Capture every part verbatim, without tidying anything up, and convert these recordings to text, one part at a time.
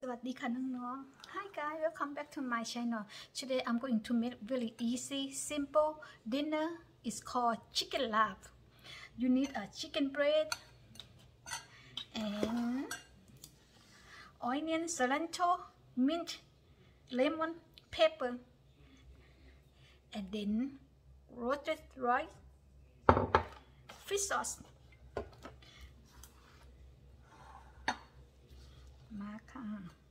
วัสดีค่ะน้องๆ Hi guys, welcome back to my channel. Today I'm going to make really easy, simple dinner. It's called chicken lap. You need a chicken breast and onion, cilantro, mint, lemon, pepper, and then roasted rice, fish sauce. มาค่ะ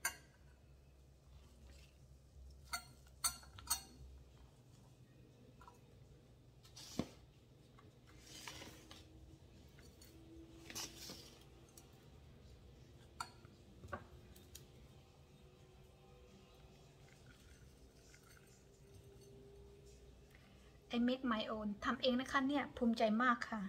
I make my own ทำเองนะคะเนี่ยภูมิใจมากค่ะ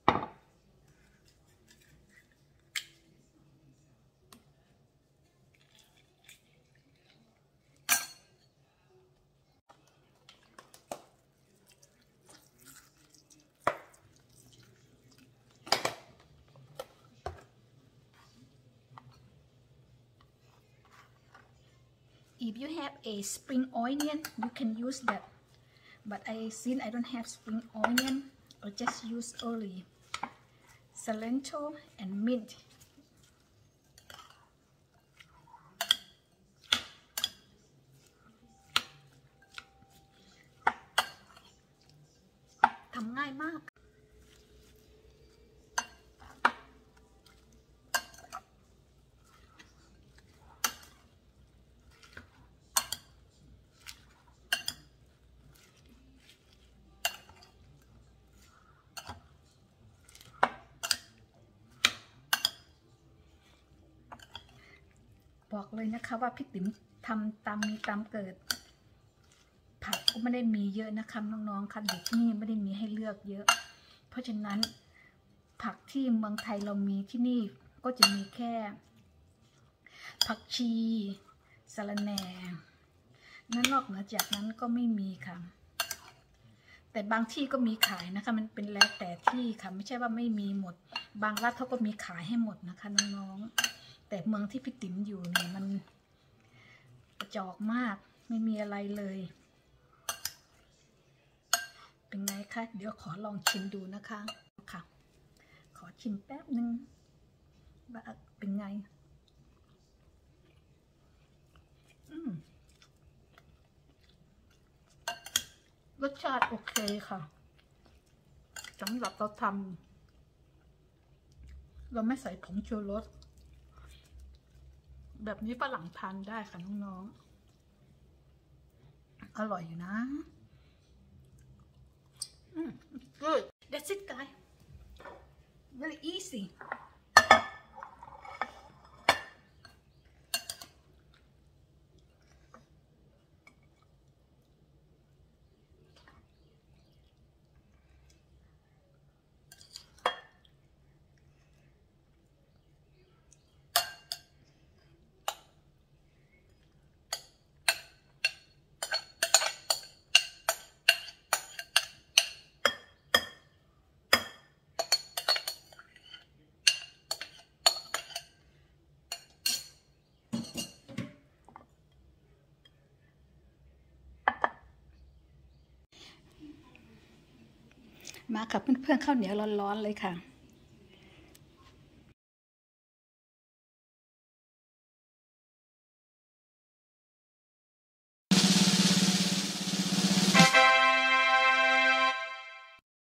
If you have a spring onion, you can use that. But I since I don't have spring onion, I'll just use only cilantro and mint. ทำง่ายมากบอกเลยนะคะว่าพี่ติ๋มทำตามมีตามเกิดผักก็ไม่ได้มีเยอะนะคะน้องๆค่ะเด็กนี่ไม่ได้มีให้เลือกเยอะเพราะฉะนั้นผักที่เมืองไทยเรามีที่นี่ก็จะมีแค่ผักชีสะระแหน่นั่นนอกเหนือจากนั้นก็ไม่มีค่ะแต่บางที่ก็มีขายนะคะมันเป็นแล้วแต่ที่ค่ะไม่ใช่ว่าไม่มีหมดบางร้านเขาก็มีขายให้หมดนะคะน้องๆแต่เมืองที่พี่ติ๋มอยู่เนี่ยมันกระจอกมากไม่มีอะไรเลยเป็นไงคะเดี๋ยวขอลองชิมดูนะคะค่ะขอชิมแป๊บนึงว่าเป็นไงอืมรสชาติโอเคค่ะสำหรับเราทำเราไม่ใส่ผงชูรสแบบนี้ฝรั่งทานได้ค่ะน้องๆอร่อยอยู่นะอืม good that's it guys very easyมาค่ะเพื่อนๆข้าวเหนียวร้อนๆเลยค่ะ